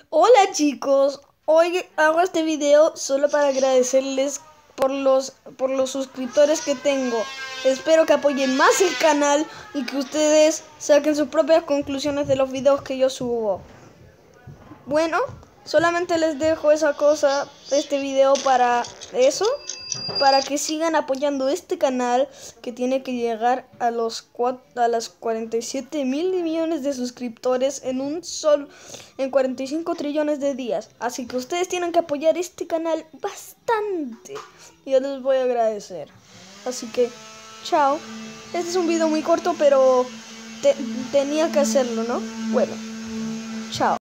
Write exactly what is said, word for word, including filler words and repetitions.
Hola chicos, hoy hago este video solo para agradecerles por los, por los suscriptores que tengo. Espero que apoyen más el canal y que ustedes saquen sus propias conclusiones de los videos que yo subo. Bueno, solamente les dejo esa cosa, este video para eso, para que sigan apoyando este canal que tiene que llegar a los a las cuarenta y siete mil millones de suscriptores en un sol en cuarenta y cinco trillones de días. Así que ustedes tienen que apoyar este canal bastante. Yo les voy a agradecer. Así que, chao. Este es un video muy corto, pero te, tenía que hacerlo, ¿no? Bueno, chao.